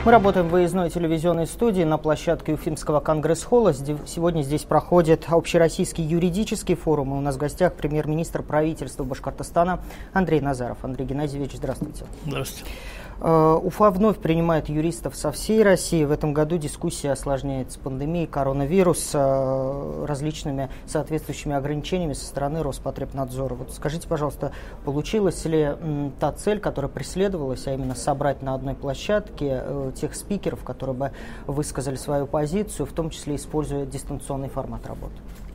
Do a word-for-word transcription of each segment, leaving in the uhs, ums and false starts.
Мы работаем в выездной телевизионной студии на площадке Уфимского конгресс-холла. Сегодня здесь проходит общероссийский юридический форум. И у нас в гостях премьер-министр правительства Башкортостана Андрей Назаров. Андрей Геннадьевич, здравствуйте. Здравствуйте. Уфа вновь принимает юристов со всей России. В этом году дискуссия осложняется пандемией коронавируса, различными соответствующими ограничениями со стороны Роспотребнадзора. Вот скажите, пожалуйста, получилась ли та цель, которая преследовалась, а именно собрать на одной площадке тех спикеров, которые бы высказали свою позицию, в том числе используя дистанционный формат работы?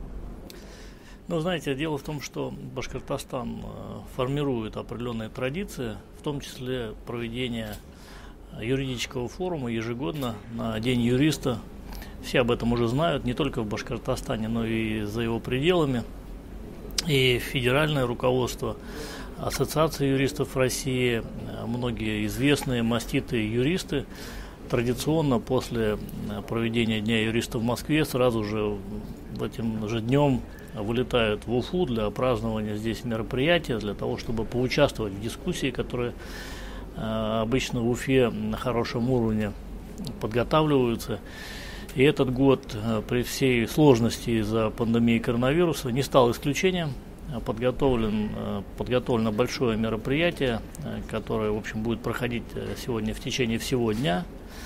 Ну, знаете, дело в том, что Башкортостан формирует определенные традиции, в том числе проведение юридического форума ежегодно на День юриста. Все об этом уже знают, не только в Башкортостане, но и за его пределами. И федеральное руководство Ассоциации юристов России, многие известные маститые юристы, традиционно после проведения Дня юриста в Москве сразу же этим же днем вылетают в Уфу для празднования здесь мероприятия, для того, чтобы поучаствовать в дискуссии, которые э, обычно в Уфе на хорошем уровне подготавливаются. И этот год э, при всей сложности из-за пандемии коронавируса не стал исключением. Подготовлен, э, подготовлено большое мероприятие, э, которое, в общем, будет проходить сегодня в течение всего дня.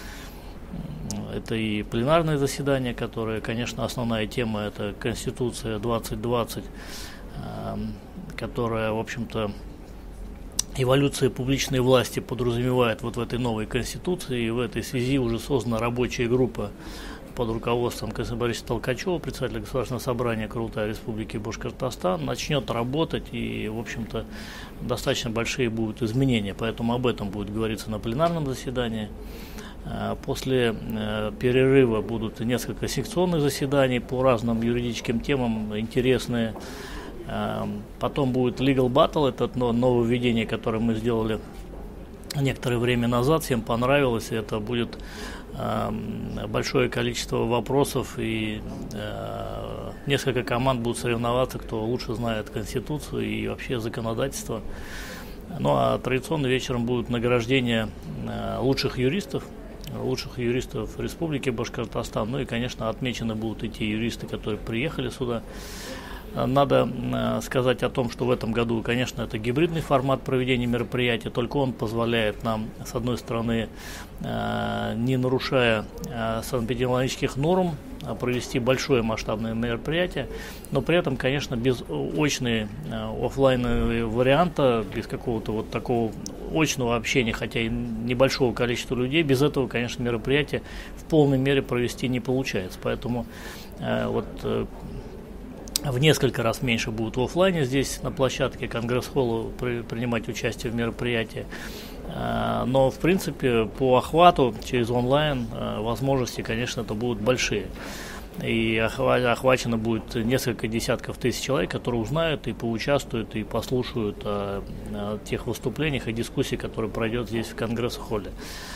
Это и пленарное заседание, которое, конечно, основная тема – это Конституция двадцать двадцать, которая, в общем-то, эволюция публичной власти подразумевает вот в этой новой Конституции. И в этой связи уже создана рабочая группа под руководством Касым Борисовича Толкачева, председателя Государственного собрания Крултая Республики Башкортостан, начнет работать, и, в общем-то, достаточно большие будут изменения. Поэтому об этом будет говориться на пленарном заседании. После перерыва будут несколько секционных заседаний по разным юридическим темам, интересные. Потом будет Legal Battle, это нововведение, которое мы сделали некоторое время назад, всем понравилось. Это будет большое количество вопросов, и несколько команд будут соревноваться, кто лучше знает Конституцию и вообще законодательство. Ну а традиционно вечером будут награждения лучших юристов, лучших юристов Республики Башкортостан. Ну и, конечно, отмечены будут и те юристы, которые приехали сюда. Надо э, сказать о том, что в этом году, конечно, это гибридный формат проведения мероприятия, только он позволяет нам, с одной стороны, э, не нарушая э, санэпидемиологических норм, э, провести большое масштабное мероприятие, но при этом, конечно, без очной э, офлайнового варианта, без какого-то вот такого очного общения, хотя и небольшого количества людей, без этого, конечно, мероприятие в полной мере провести не получается. Поэтому э, вот э, в несколько раз меньше будут в офлайне здесь на площадке Конгресс-холла при, принимать участие в мероприятии. Э, но, в принципе, по охвату через онлайн э, возможности, конечно, это будут большие. И охвачено будет несколько десятков тысяч человек, которые узнают и поучаствуют, и послушают о, о тех выступлениях и дискуссиях, которые пройдет здесь в Конгресс-холле.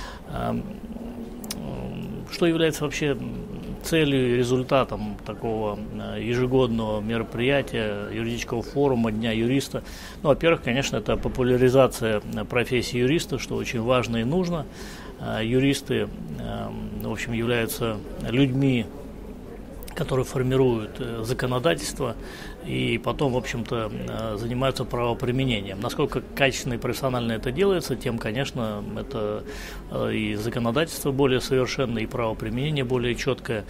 Что является вообще целью и результатом такого ежегодного мероприятия, юридического форума Дня юриста? Ну, во-первых, конечно, это популяризация профессии юриста, что очень важно и нужно. Юристы, в общем, являются людьми, которые формируют законодательство и потом, в общем-то, занимаются правоприменением. Насколько качественно и профессионально это делается, тем, конечно, это и законодательство более совершенное, и правоприменение более четкое.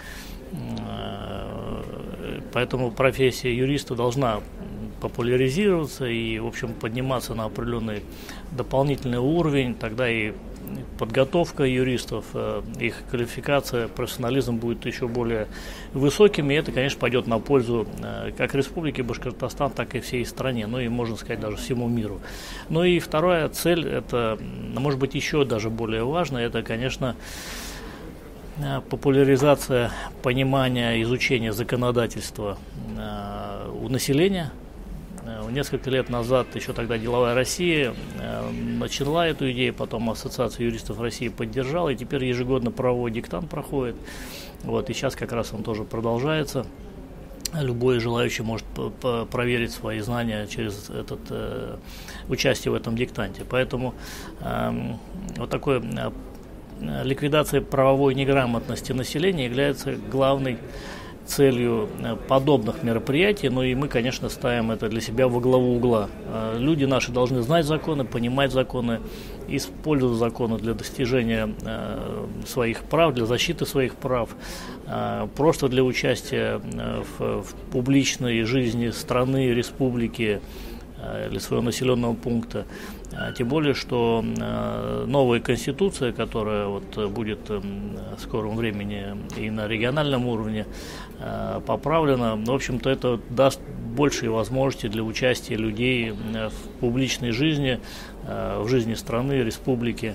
Поэтому профессия юриста должна популяризироваться и, в общем, подниматься на определенный дополнительный уровень, тогда и подготовка юристов, их квалификация, профессионализм будет еще более высоким, и это, конечно, пойдет на пользу как Республике Башкортостан, так и всей стране, ну и, можно сказать, даже всему миру. Ну и вторая цель, это, может быть, еще даже более важная, это, конечно, популяризация понимания, изучения законодательства у населения. Несколько лет назад, еще тогда «Деловая Россия» начала эту идею, потом Ассоциация юристов России поддержала, и теперь ежегодно правовой диктант проходит. Вот, и сейчас как раз он тоже продолжается. Любой желающий может проверить свои знания через этот, э, участие в этом диктанте. Поэтому э, вот такое ликвидация правовой неграмотности населения является главной целью подобных мероприятий, ну и мы, конечно, ставим это для себя во главу угла. Люди наши должны знать законы, понимать законы, использовать законы для достижения своих прав, для защиты своих прав, просто для участия в, в публичной жизни страны, республики или своего населенного пункта. Тем более, что новая конституция, которая вот будет в скором времени и на региональном уровне поправлена, в общем-то, это даст большие возможности для участия людей в публичной жизни, в жизни страны, республики.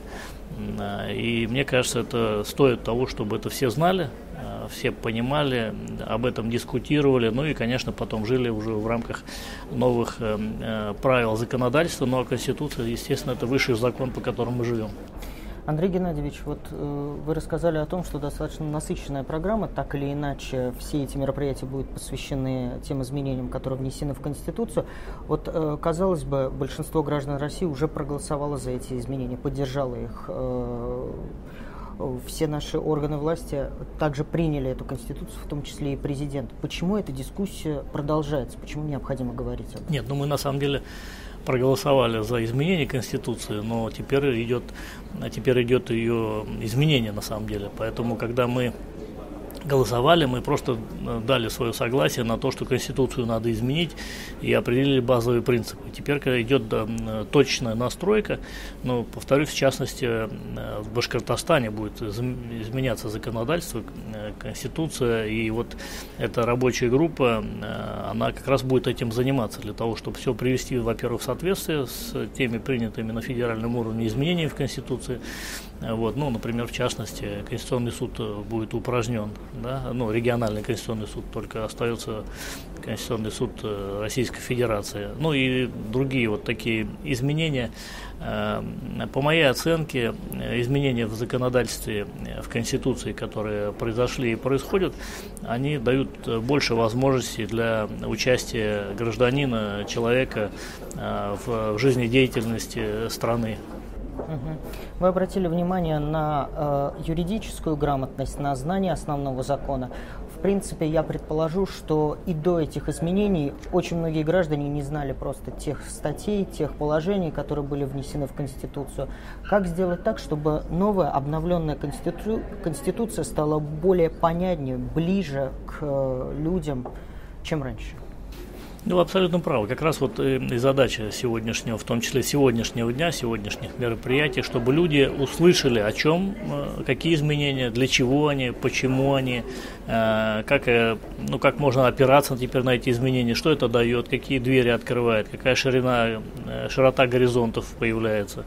И мне кажется, это стоит того, чтобы это все знали, все понимали, об этом дискутировали, ну и, конечно, потом жили уже в рамках новых э, правил законодательства, но Конституция, естественно, это высший закон, по которому мы живем. Андрей Геннадьевич, вот э, вы рассказали о том, что достаточно насыщенная программа, так или иначе все эти мероприятия будут посвящены тем изменениям, которые внесены в Конституцию. Вот, э, казалось бы, большинство граждан России уже проголосовало за эти изменения, поддержало их. Э, Все наши органы власти также приняли эту Конституцию, в том числе и президент. Почему эта дискуссия продолжается? Почему необходимо говорить об этом? Нет, ну мы на самом деле проголосовали за изменение Конституции, но теперь идет, теперь идет ее изменение на самом деле. Поэтому, когда мы голосовали, мы просто дали свое согласие на то, что Конституцию надо изменить, и определили базовые принципы. Теперь, когда идет да, точная настройка, но, повторюсь, в частности, в Башкортостане будет изменяться законодательство, Конституция, и вот эта рабочая группа, она как раз будет этим заниматься, для того, чтобы все привести, во-первых, в соответствие с теми принятыми на федеральном уровне изменениями в Конституции. Вот, ну, например, в частности, Конституционный суд будет упразднен. Да? Ну, региональный Конституционный суд, только остается Конституционный суд Российской Федерации. Ну и другие вот такие изменения. По моей оценке, изменения в законодательстве, в Конституции, которые произошли и происходят, они дают больше возможностей для участия гражданина, человека в жизнедеятельности страны. Вы обратили внимание на э, юридическую грамотность, на знание основного закона. В принципе, я предположу, что и до этих изменений очень многие граждане не знали просто тех статей, тех положений, которые были внесены в Конституцию. Как сделать так, чтобы новая обновленная конститу... Конституция стала более понятнее, ближе к э, людям, чем раньше? Ну, абсолютно правы. Как раз вот и задача сегодняшнего, в том числе сегодняшнего дня, сегодняшних мероприятий, чтобы люди услышали, о чем, какие изменения, для чего они, почему они, как, ну, как можно опираться теперь на эти изменения, что это дает, какие двери открывает, какая ширина, широта горизонтов появляется.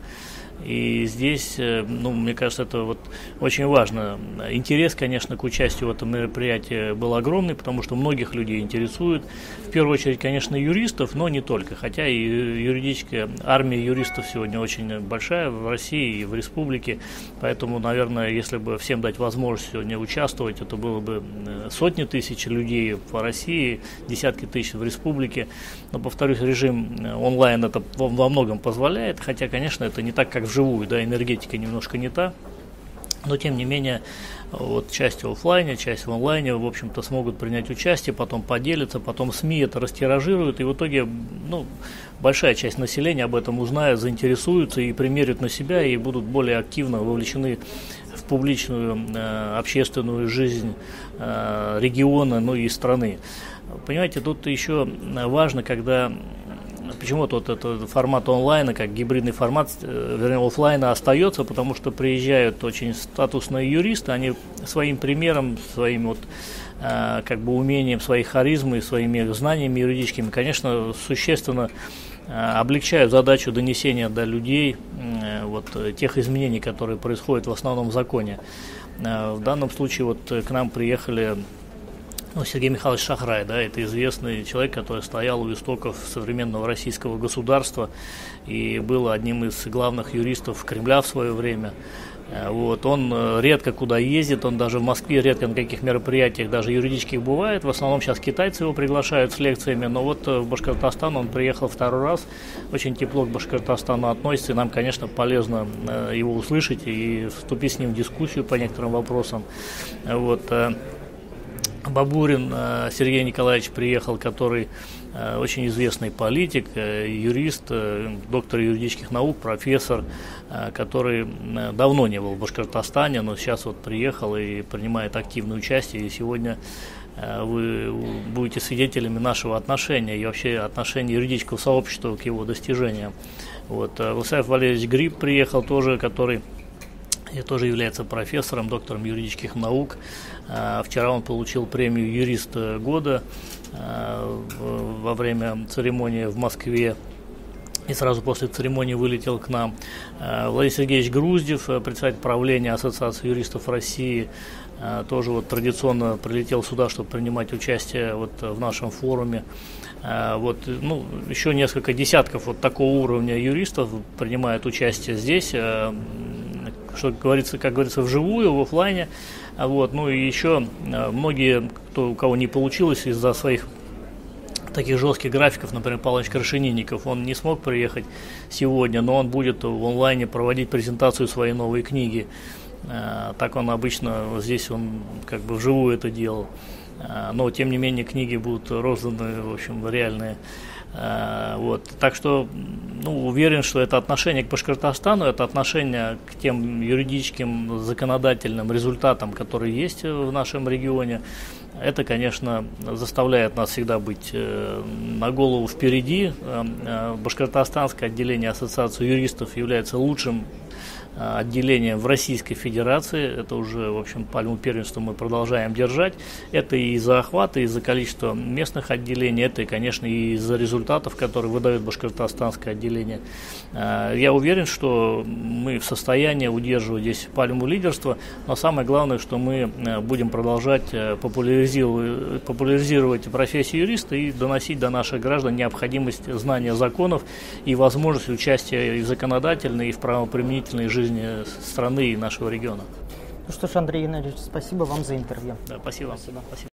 И здесь, ну, мне кажется, это вот очень важно. Интерес, конечно, к участию в этом мероприятии был огромный, потому что многих людей интересует. В первую очередь, конечно, юристов, но не только. Хотя и юридическая армия юристов сегодня очень большая в России и в республике. Поэтому, наверное, если бы всем дать возможность сегодня участвовать, это было бы сотни тысяч людей по России, десятки тысяч в республике. Но, повторюсь, режим онлайн это во многом позволяет. Хотя, конечно, это не так, как вживую, да, энергетика немножко не та, но тем не менее вот часть в офлайне, часть в онлайне, в общем-то, смогут принять участие, потом поделиться, потом СМИ это растиражируют, и в итоге, ну, большая часть населения об этом узнает, заинтересуются и примерят на себя, и будут более активно вовлечены в публичную э, общественную жизнь э, региона, ну и страны. Понимаете, тут еще важно, когда почему-то вот этот формат онлайна, как гибридный формат, вернее, офлайна остается, потому что приезжают очень статусные юристы, они своим примером, своим вот э, как бы умением, своей харизмой, своими знаниями юридическими, конечно, существенно э, облегчают задачу донесения до людей э, вот тех изменений, которые происходят в основном в законе. Э, в данном случае вот к нам приехали Ну, Сергей Михайлович Шахрай, да, это известный человек, который стоял у истоков современного российского государства и был одним из главных юристов Кремля в свое время. Вот, он редко куда ездит, он даже в Москве редко на каких мероприятиях, даже юридических, бывает. В основном сейчас китайцы его приглашают с лекциями, но вот в Башкортостан он приехал второй раз. Очень тепло к Башкортостану относится, и нам, конечно, полезно его услышать и вступить с ним в дискуссию по некоторым вопросам. Вот. Бабурин Сергей Николаевич приехал, который очень известный политик, юрист, доктор юридических наук, профессор, который давно не был в Башкортостане, но сейчас вот приехал и принимает активное участие. И сегодня вы будете свидетелями нашего отношения и вообще отношения юридического сообщества к его достижениям. Вот. Владислав Валерьевич Гриб приехал тоже, который и тоже является профессором, доктором юридических наук. Вчера он получил премию «Юрист года» во время церемонии в Москве. И сразу после церемонии вылетел к нам. Владимир Сергеевич Груздев, председатель правления Ассоциации юристов России, тоже вот традиционно прилетел сюда, чтобы принимать участие вот в нашем форуме. Вот, ну, еще несколько десятков вот такого уровня юристов принимают участие здесь, что говорится, как говорится, вживую, в офлайне. Вот, ну и еще многие, кто, у кого не получилось из-за своих таких жестких графиков, например, Павлович Крашенинников, он не смог приехать сегодня, но он будет в онлайне проводить презентацию своей новой книги. Так он обычно, здесь он как бы вживую это делал. Но, тем не менее, книги будут розданы, в общем, реальные. Вот. Так что, ну, уверен, что это отношение к Башкортостану, это отношение к тем юридическим, законодательным результатам, которые есть в нашем регионе, это, конечно, заставляет нас всегда быть на голову впереди. Башкортостанское отделение Ассоциации юристов является лучшим отделением в Российской Федерации. Это уже, в общем, пальму первенства мы продолжаем держать. Это и из-за охвата, и из-за количества местных отделений, это, и, конечно, и из-за результатов, которые выдает Башкортостанское отделение. Я уверен, что мы в состоянии удерживать здесь пальму лидерства, но самое главное, что мы будем продолжать популяризировать, популяризировать профессию юриста и доносить до наших граждан необходимость знания законов и возможность участия и в законодательной, и в правоприменительной жизни страны и нашего региона. Ну что ж, Андрей Геннадьевич, спасибо вам за интервью. Да, спасибо. Спасибо. Спасибо.